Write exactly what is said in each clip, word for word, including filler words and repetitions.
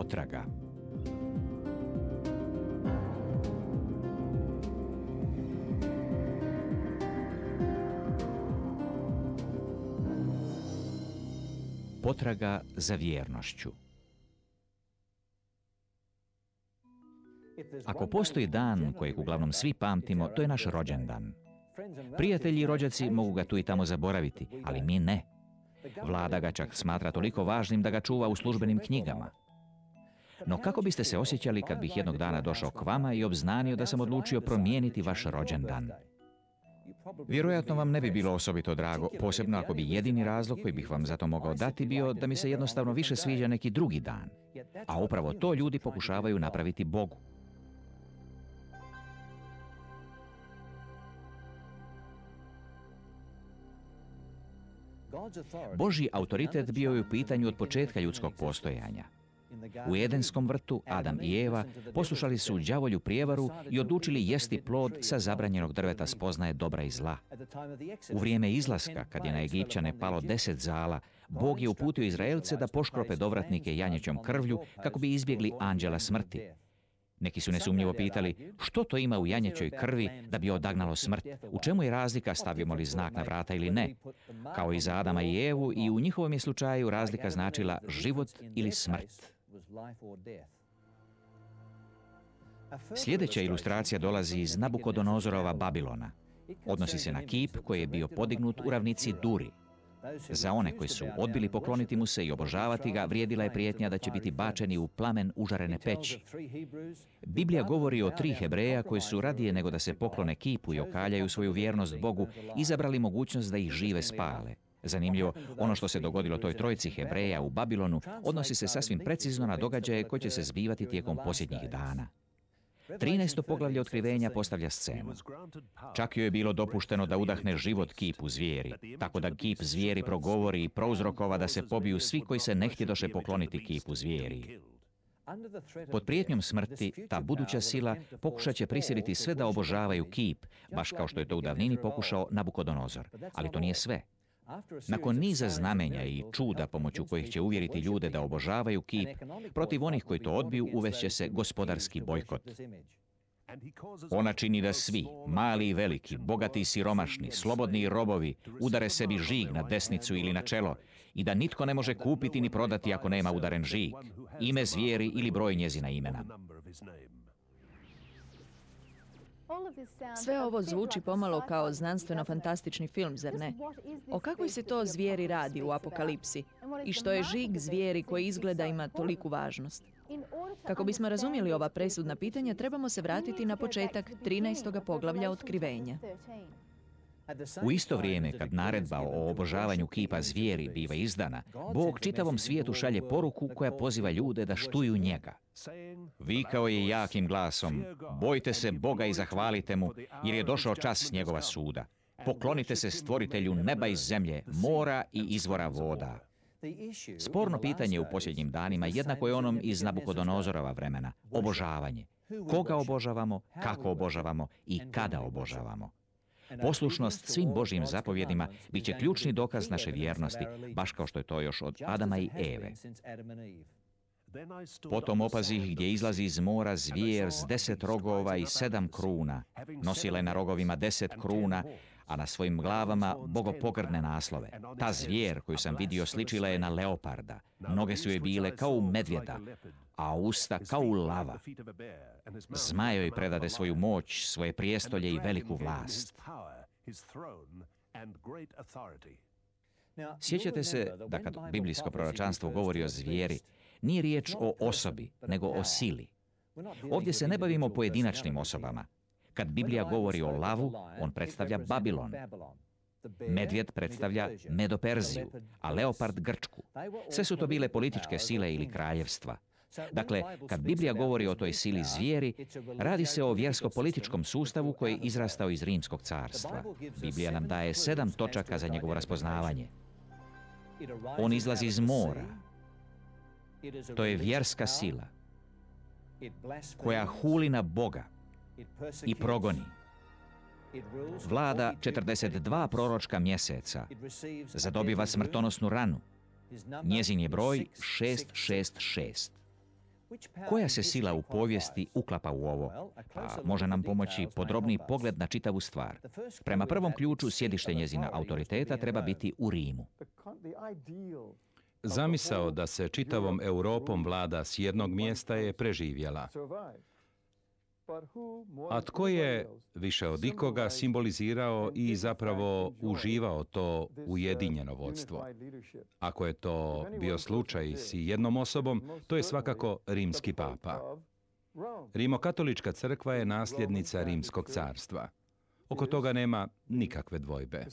Potraga. Potraga za vjernošću. Ako postoji dan kojeg uglavnom svi pamtimo, to je naš rođendan. Prijatelji i rođaci mogu ga tu i tamo zaboraviti, ali mi ne. Vlada ga čak smatra toliko važnim da ga čuva u službenim knjigama. No kako biste se osjećali kad bih jednog dana došao k vama i obznanio da sam odlučio promijeniti vaš rođendan? Vjerojatno vam ne bi bilo osobito drago, posebno ako bi jedini razlog koji bih vam za to mogao dati bio da mi se jednostavno više sviđa neki drugi dan. A upravo to ljudi pokušavaju napraviti Bogu. Božji autoritet bio je u pitanju od početka ljudskog postojanja. U Edenskom vrtu Adam i Eva poslušali su đavolju prijevaru i odlučili jesti plod sa zabranjenog drveta spoznaje dobra i zla. U vrijeme izlaska, kad je na Egipćane palo deset zala, Bog je uputio Izraelce da poškrope dovratnike janjećom krvlju kako bi izbjegli anđela smrti. Neki su nesumnjivo pitali što to ima u janjećoj krvi da bi odagnalo smrt, u čemu je razlika, stavimo li znak na vrata ili ne. Kao i za Adama i Evu, i u njihovom je slučaju razlika značila život ili smrt. Sljedeća ilustracija dolazi iz Nabukodonozorova Babilona. Odnosi se na kip koji je bio podignut u ravnici Duri. Za one koji su odbili pokloniti mu se i obožavati ga, vrijedila je prijetnja da će biti bačeni u plamen užarene peći. Biblija govori o tri Hebreja koji su radije nego da se poklone kipu i okaljaju svoju vjernost Bogu, izabrali mogućnost da ih žive spale. Zanimljivo, ono što se dogodilo toj trojici Hebreja u Babilonu odnosi se sasvim precizno na događaje koji će se zbivati tijekom posljednjih dana. trinaesto poglavlje otkrivenja postavlja scenu. Čak joj je bilo dopušteno da udahne život kipu zvijeri, tako da kip zvijeri progovori i prouzrokova da se pobiju svi koji se ne htjedoše pokloniti kipu zvijeri. Pod prijetnjom smrti, ta buduća sila pokušat će prisiliti sve da obožavaju kip, baš kao što je to u davnini pokušao Nabukodonozor. Ali to nije sve. Nakon niza znamenja i čuda pomoću kojih će uvjeriti ljude da obožavaju kip, protiv onih koji to odbiju uvest će se gospodarski bojkot. Ona čini da svi, mali i veliki, bogati i siromašni, slobodni i robovi, udare sebi žig na desnicu ili na čelo i da nitko ne može kupiti ni prodati ako nema udaren žig, ime zvijeri ili broj njezina imena. Sve ovo zvuči pomalo kao znanstveno-fantastični film, zar ne? O kakvoj se to zvijeri radi u Apokalipsi? I što je žig zvijeri koji izgleda ima toliku važnost? Kako bismo razumjeli ova presudna pitanja, trebamo se vratiti na početak trinaestog poglavlja otkrivenja. U isto vrijeme, kad naredba o obožavanju kipa zvijeri biva izdana, Bog čitavom svijetu šalje poruku koja poziva ljude da štuju njega. Vikao je jakim glasom: bojte se Boga i zahvalite mu, jer je došao čas njegova suda. Poklonite se stvoritelju neba i zemlje, mora i izvora voda. Sporno pitanje u posljednjim danima jednako je onom iz Nabukodonozorova vremena: obožavanje. Koga obožavamo, kako obožavamo i kada obožavamo. Poslušnost svim Božjim zapovjedima bit će ključni dokaz naše vjernosti, baš kao što je to još od Adama i Eve. Potom opazih gdje izlazi iz mora zvijer s deset rogova i sedam kruna. Nosila je na rogovima deset kruna, a na svojim glavama bogopogrdne naslove. Ta zvijer koju sam vidio sličila je na leoparda. Noge su joj bile kao u medvjeda, a usta kao u lava. Zmaj joj predade svoju moć, svoje prijestolje i veliku vlast. Sjećate se da kad biblijsko proročanstvo govori o zvijeri, nije riječ o osobi, nego o sili. Ovdje se ne bavimo pojedinačnim osobama. Kad Biblija govori o lavu, on predstavlja Babilon. Medvjed predstavlja Medo-Perziju, a leopard Grčku. Sve su to bile političke sile ili kraljevstva. Dakle, kad Biblija govori o toj sili zvijeri, radi se o vjersko-političkom sustavu koji je izrastao iz Rimskog carstva. Biblija nam daje sedam točaka za njegovo raspoznavanje. On izlazi iz mora. To je vjerska sila koja huli na Boga i progoni. Vlada četrdeset dva proročka mjeseca, zadobiva smrtonosnu ranu. Njezin je broj šest šest šest. Koja se sila u povijesti uklapa u ovo? A može nam pomoći podrobniji pogled na čitavu stvar. Prema prvom ključu, sjedište njezina autoriteta treba biti u Rimu. Zamisao da se čitavom Europom vlada s jednog mjesta je preživjela. A tko je, više od ikoga, simbolizirao i zapravo uživao to ujedinjeno vodstvo? Ako je to bio slučaj s jednom osobom, to je svakako rimski papa. Rimokatolička crkva je nasljednica Rimskog carstva. Oko toga nema nikakve dvojbe.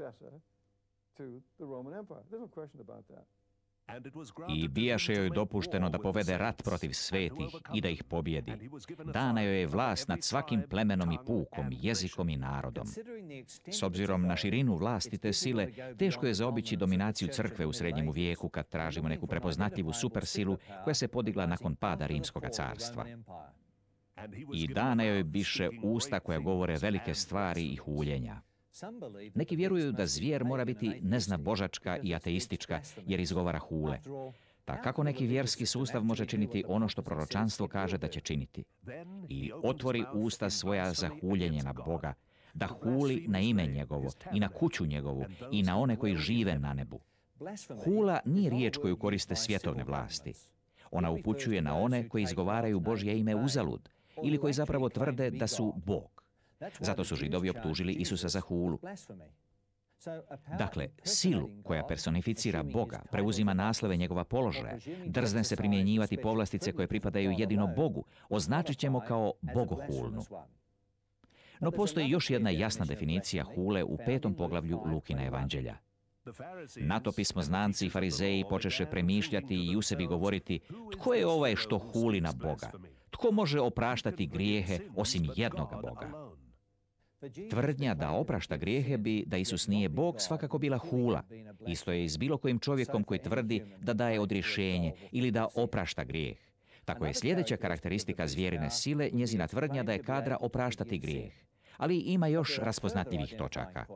I bijaše joj dopušteno da povede rat protiv svetih i da ih pobjedi. Dana joj je vlast nad svakim plemenom i pukom, jezikom i narodom. S obzirom na širinu vlasti te sile, teško je zaobići dominaciju crkve u srednjem vijeku kad tražimo neku prepoznatljivu supersilu koja se podigla nakon pada Rimskog carstva. I dana joj biše usta koja govore velike stvari i huljenja. Neki vjeruju da zvijer mora biti neznabožačka i ateistička jer izgovara hule. Pa kako neki vjerski sustav može činiti ono što proročanstvo kaže da će činiti? I otvori usta svoja za huljenje na Boga, da huli na ime njegovo i na kuću njegovu i na one koji žive na nebu. Hula nije riječ koju koriste svjetovne vlasti. Ona upućuje na one koji izgovaraju Božje ime uzalud ili koji zapravo tvrde da su Bog. Zato su Židovi optužili Isusa za hulu. Dakle, silu koja personificira Boga, preuzima naslove njegova položaja, drzne se primjenjivati povlastice koje pripadaju jedino Bogu, označit ćemo kao bogohulnu. No postoji još jedna jasna definicija hule u petom poglavlju Lukina evanđelja. Na to pismoznanci i farizeji počeše premišljati i u sebi govoriti: tko je ovaj što huli na Boga? Tko može opraštati grijehe osim jednoga Boga? Tvrdnja da oprašta grijehe bi da Isus nije Bog svakako bila hula. Isto je i s bilo kojim čovjekom koji tvrdi da daje odrješenje ili da oprašta grijeh. Tako je sljedeća karakteristika zvjerine sile njezina tvrdnja da je kadra opraštati grijeh. Ali ima još raspoznatljivih točaka.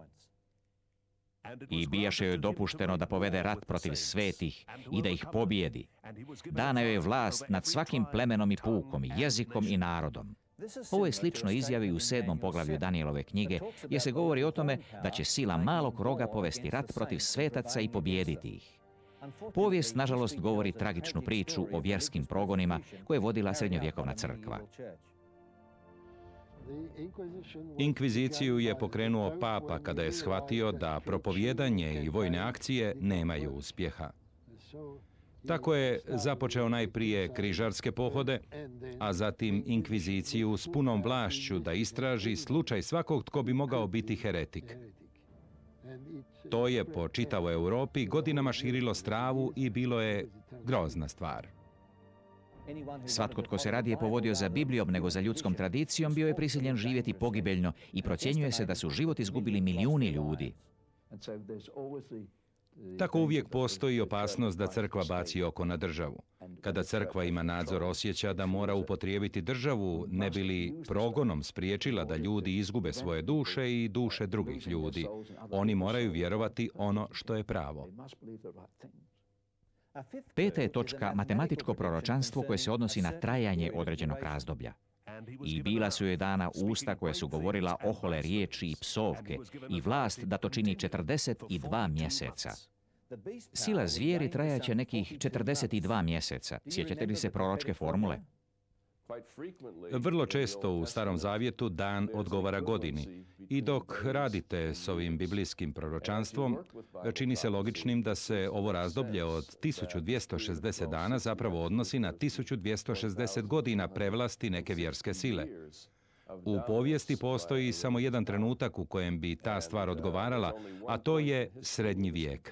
I bijaše joj dopušteno da povede rat protiv svetih i da ih pobjedi. Dana joj je vlast nad svakim plemenom i pukom, jezikom i narodom. Ovo je slično izjavi u sedmom poglavlju Danijelove knjige, gdje se govori o tome da će sila malog roga povesti rat protiv svetaca i pobijediti ih. Povijest, nažalost, govori tragičnu priču o vjerskim progonima koje je vodila srednjovjekovna crkva. Inkviziciju je pokrenuo papa kada je shvatio da propovijedanje i vojne akcije nemaju uspjeha. Tako je započeo najprije križarske pohode, a zatim inkviziciju s punom vlašću da istraži slučaj svakog tko bi mogao biti heretik. To je po čitavoj Europi godinama širilo stravu i bilo je grozna stvar. Svatko tko se radije povodio za Biblijom nego za ljudskom tradicijom bio je prisiljen živjeti pogibeljno i procjenjuje se da su život izgubili milijuni ljudi. Tako uvijek postoji opasnost da crkva baci oko na državu. Kada crkva ima nadzor, osjeća da mora upotrijebiti državu, ne bi li progonom spriječila da ljudi izgube svoje duše i duše drugih ljudi. Oni moraju vjerovati ono što je pravo. Peta je točka matematičko proročanstvo koje se odnosi na trajanje određenog razdoblja. I bila su joj dana usta koje su govorila ohole riječi i psovke i vlast da to čini četrdeset dva mjeseca. Sila zvijeri trajaće nekih četrdeset dva mjeseca. Sjećate li se proročke formule? Vrlo često u Starom Zavjetu dan odgovara godini. I dok radite s ovim biblijskim proročanstvom, čini se logičnim da se ovo razdoblje od tisuću dvjesto šezdeset dana zapravo odnosi na tisuću dvjesto šezdeset godina prevlasti neke vjerske sile. U povijesti postoji samo jedan trenutak u kojem bi ta stvar odgovarala, a to je srednji vijek.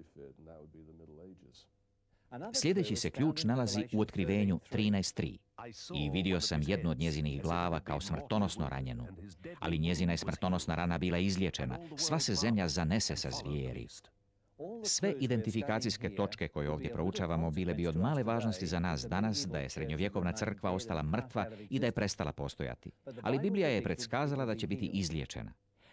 Sljedeći se ključ nalazi u otkrivenju trinaest tri. I vidio sam jednu od njezinih glava kao smrtonosno ranjenu. Ali njezina je smrtonosna rana bila izliječena. Sva se zemlja zanese sa zvijeri. Sve identifikacijske točke koje ovdje proučavamo bile bi od male važnosti za nas danas da je srednjovjekovna crkva ostala mrtva i da je prestala postojati. Ali Biblija je predskazala da će biti izliječena.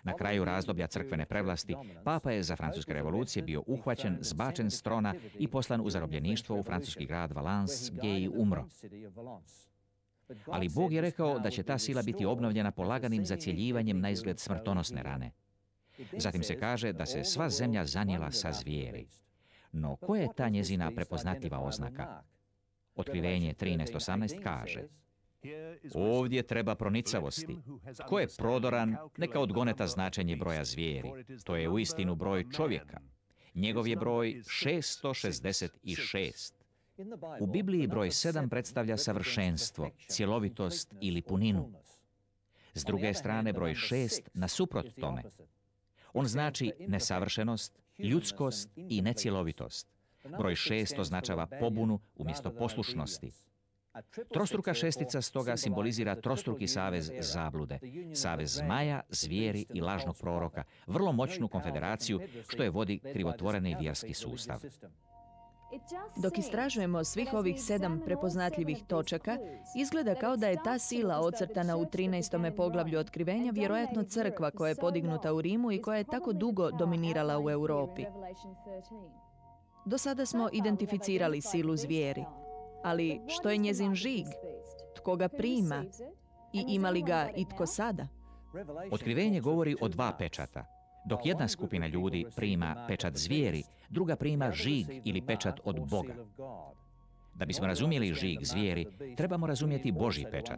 Na kraju razdoblja crkvene prevlasti, papa je za francuske revolucije bio uhvaćen, zbačen s trona i poslan u zarobljeništvo u francuski grad Valence, gdje je i umro. Ali Bog je rekao da će ta sila biti obnovljena polaganim zacjeljivanjem na izgled smrtonosne rane. Zatim se kaže da se sva zemlja zanijela sa zvijeri. No koja je ta njezina prepoznatljiva oznaka? Otkrivenje trinaest osamnaest kaže: ovdje treba pronicavosti. Tko je prodoran, neka odgoneta značenje broja zvijeri. To je uistinu broj čovjeka. Njegov je broj šesto šezdeset šest. U Bibliji broj sedam predstavlja savršenstvo, cjelovitost ili puninu. S druge strane, broj šest nasuprot tome. On znači nesavršenost, ljudskost i necjelovitost. Broj šest označava pobunu umjesto poslušnosti. Trostruka šestica stoga simbolizira trostruki savez zablude, savez zmaja, zvijeri i lažnog proroka, vrlo moćnu konfederaciju što je vodi krivotvoreni vjerski sustav. Dok istražujemo svih ovih sedam prepoznatljivih točaka, izgleda kao da je ta sila ocrtana u trinaestom poglavlju otkrivenja vjerojatno crkva koja je podignuta u Rimu i koja je tako dugo dominirala u Europi. Do sada smo identificirali silu zvijeri, ali što je njezin žig? Tko ga prima? I ima li ga itko sada? Otkrivenje govori o dva pečata. Dok jedna skupina ljudi prima pečat zvijeri, druga prima žig ili pečat od Boga. Da bismo razumjeli žig zvijeri, trebamo razumjeti Božji pečat.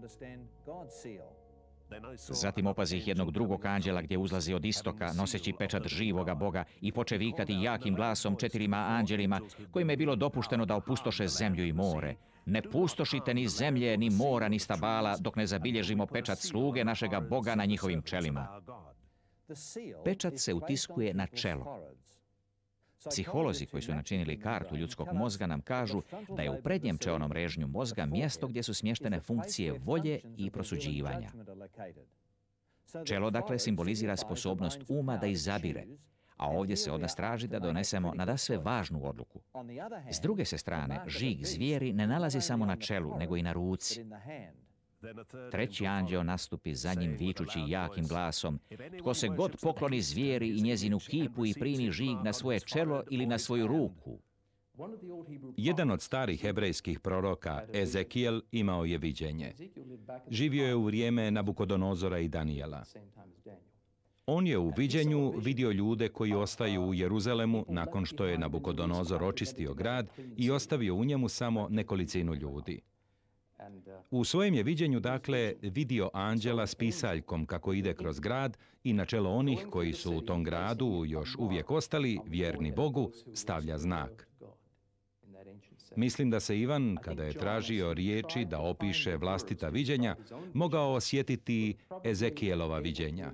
Zatim opazih jednog drugog anđela gdje uzlazi od istoka, noseći pečat živoga Boga i poče vikati jakim glasom četirima anđelima kojima je bilo dopušteno da opustoše zemlju i more. Ne pustošite ni zemlje, ni mora, ni stabala, dok ne zabilježimo pečat sluge našega Boga na njihovim čelima. Pečat se utiskuje na čelo. Psiholozi koji su načinili kartu ljudskog mozga nam kažu da je u prednjem čelnom režnju mozga mjesto gdje su smještene funkcije volje i prosuđivanja. Čelo dakle simbolizira sposobnost uma da izabire, a ovdje se od nas traži da donesemo nadasve važnu odluku. S druge se strane, žig zvijeri ne nalazi samo na čelu, nego i na ruci. Treći anđeo nastupi za njim vičući jakim glasom: tko se god pokloni zvijeri i njezinu kipu i primi žig na svoje čelo ili na svoju ruku. Jedan od starih hebrejskih proroka, Ezekijel, imao je viđenje. Živio je u vrijeme Nabukodonozora i Danijela. On je u viđenju vidio ljude koji ostaju u Jeruzalemu nakon što je Nabukodonozor očistio grad i ostavio u njemu samo nekolicinu ljudi. U svojem je viđenju, dakle, vidio anđela s pisaljkom kako ide kroz grad i na čelo onih koji su u tom gradu još uvijek ostali, vjerni Bogu, stavlja znak. Mislim da se Ivan, kada je tražio riječi da opiše vlastita viđenja, mogao osjetiti Ezekijelova viđenja.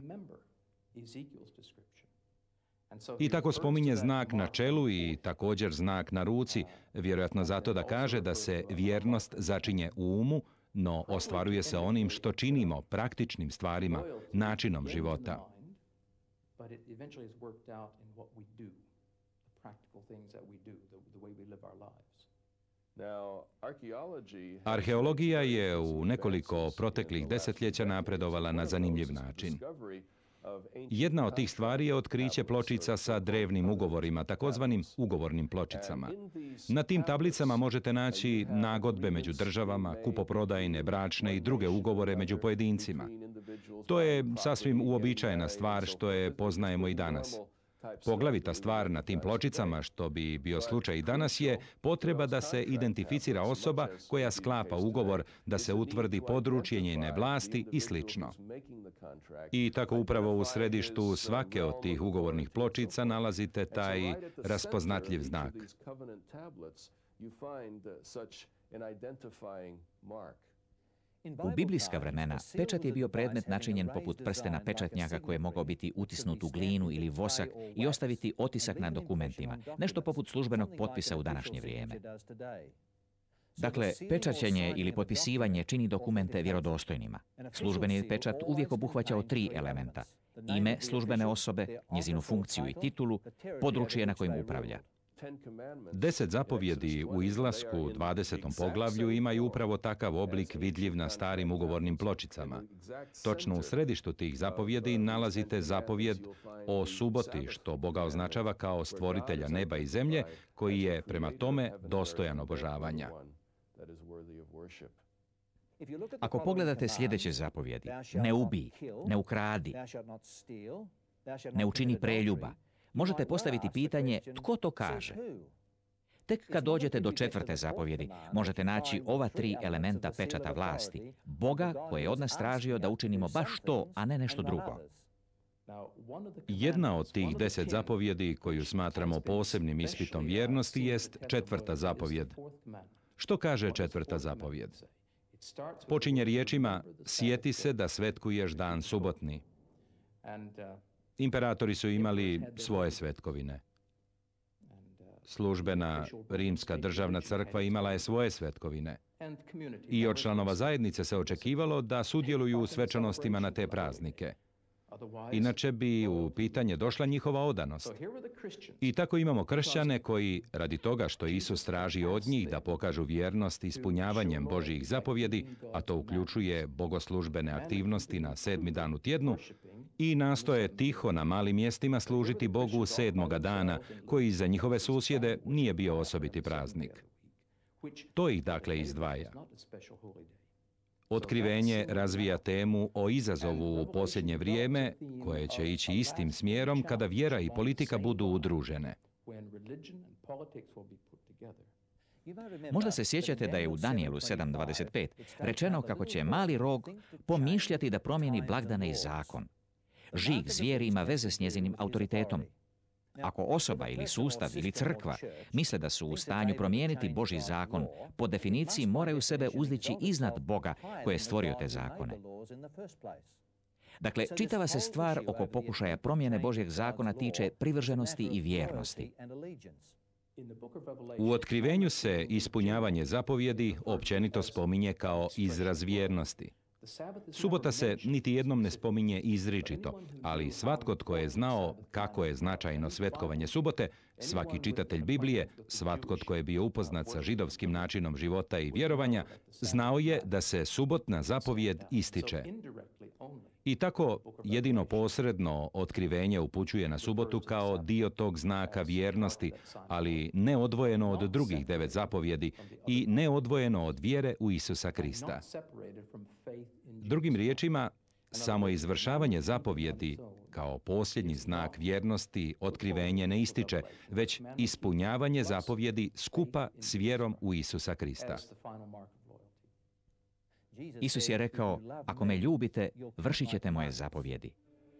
I tako spominje znak na čelu i također znak na ruci, vjerojatno zato da kaže da se vjernost začinje u umu, no ostvaruje se onim što činimo, praktičnim stvarima, načinom života. Arheologija je u nekoliko proteklih desetljeća napredovala na zanimljiv način. Jedna od tih stvari je otkriće pločica sa drevnim ugovorima, takozvanim ugovornim pločicama. Na tim tablicama možete naći nagodbe među državama, kupoprodajne, bračne i druge ugovore među pojedincima. To je sasvim uobičajena stvar što je poznajemo i danas. Poglavita stvar na tim pločicama, što bi bio slučaj i danas, je potreba da se identificira osoba koja sklapa ugovor, da se utvrdi područje njene vlasti i slično. I tako upravo u središtu svake od tih ugovornih pločica nalazite taj raspoznatljiv znak. U biblijska vremena pečat je bio predmet načinjen poput prstena pečatnjaka koji je mogao biti utisnut u glinu ili vosak i ostaviti otisak na dokumentima, nešto poput službenog potpisa u današnje vrijeme. Dakle, pečaćenje ili potpisivanje čini dokumente vjerodostojnima. Službeni pečat uvijek obuhvaćao tri elementa: ime službene osobe, njezinu funkciju i titulu, područje na kojim upravlja. Deset zapovjedi u izlasku u dvadesetom poglavlju imaju upravo takav oblik vidljiv na starim ugovornim pločicama. Točno u središtu tih zapovjedi nalazite zapovjed o suboti, što Boga označava kao stvoritelja neba i zemlje, koji je prema tome dostojan obožavanja. Ako pogledate sljedeće zapovjedi, ne ubij, ne ukradi, ne učini preljuba, možete postaviti pitanje tko to kaže. Tek kad dođete do četvrte zapovjedi, možete naći ova tri elementa pečata vlasti, Boga koji je od nas tražio da učinimo baš to, a ne nešto drugo. Jedna od tih deset zapovjedi koju smatramo posebnim ispitom vjernosti jest četvrta zapovjed. Što kaže četvrta zapovjed? Počinje riječima: sjeti se da svetkuješ dan subotni. Imperatori su imali svoje svetkovine. Službena rimska državna crkva imala je svoje svetkovine. I od članova zajednice se očekivalo da sudjeluju u svečanostima na te praznike. Inače bi u pitanje došla njihova odanost. I tako imamo kršćane koji, radi toga što Isus traži od njih da pokažu vjernost ispunjavanjem Božjih zapovjedi, a to uključuje bogoslužbene aktivnosti na sedmi dan u tjednu, i nastoje tiho na malim mjestima služiti Bogu sedmoga dana, koji za njihove susjede nije bio osobiti praznik. To ih dakle izdvaja. Otkrivenje razvija temu o izazovu u posljednje vrijeme, koje će ići istim smjerom kada vjera i politika budu udružene. Možda se sjećate da je u Danijelu sedam dvadeset pet rečeno kako će mali rog pomišljati da promijeni blagdane i zakon. Žig zvijeri ima veze s njezinim autoritetom. Ako osoba ili sustav ili crkva misle da su u stanju promijeniti Božji zakon, po definiciji moraju sebe uzdići iznad Boga koji je stvorio te zakone. Dakle, čitava se stvar oko pokušaja promjene Božjeg zakona tiče privrženosti i vjernosti. U Otkrivenju se ispunjavanje zapovjedi općenito spominje kao izraz vjernosti. Subota se niti jednom ne spominje izričito, ali svatko tko je znao kako je značajno svetkovanje subote, svaki čitatelj Biblije, svatko tko je bio upoznat sa židovskim načinom života i vjerovanja, znao je da se subotna zapovjed ističe. I tako jedino posredno otkrivenje upućuje na subotu kao dio tog znaka vjernosti, ali ne odvojeno od drugih devet zapovjedi i ne odvojeno od vjere u Isusa Krista. Drugim riječima, samo izvršavanje zapovjedi kao posljednji znak vjernosti otkrivenje ne ističe, već ispunjavanje zapovjedi skupa s vjerom u Isusa Krista. Isus je rekao, ako me ljubite, vršit ćete moje zapovjedi.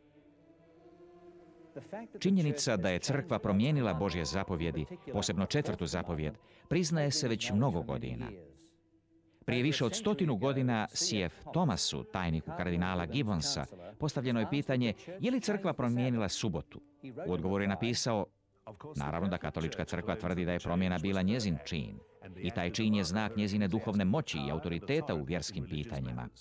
Činjenica da je crkva promijenila Božje zapovjedi, posebno četvrtu zapovjed, priznaje se već mnogo godina. Prije više od stotinu godina C F Thomasu, tajniku kardinala Gibbonsa, postavljeno je pitanje je li crkva promijenila subotu. U odgovoru je napisao, naravno da katolička crkva tvrdi da je promjena bila njezin čin i taj čin je znak njezine duhovne moći i autoriteta u vjerskim pitanjima.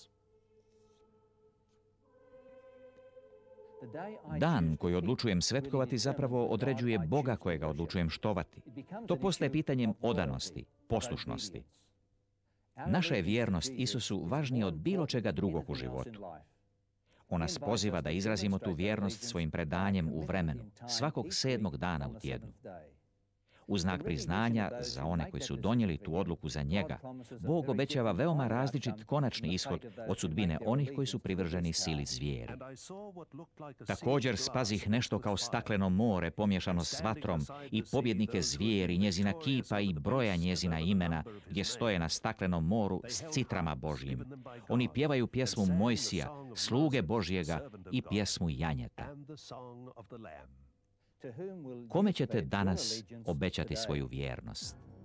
Dan koji odlučujem svetkovati zapravo određuje Boga kojega odlučujem štovati. To postaje pitanjem odanosti, poslušnosti. Naša je vjernost Isusu važnija od bilo čega drugog u životu. On nas poziva da izrazimo tu vjernost svojim predanjem u vremenu, svakog sedmog dana u tjednu. U znak priznanja za one koji su donijeli tu odluku za njega, Bog obećava veoma različit konačni ishod od sudbine onih koji su privrženi sili zvijeri. Također spazih nešto kao stakleno more pomiješano s vatrom i pobjednike zvijeri, njezina kipa i broja njezina imena gdje stoje na staklenom moru s citrama Božjim. Oni pjevaju pjesmu Mojsija, sluge Božjega i pjesmu Janjeta. Kome ćete danas obećati svoju vjernost?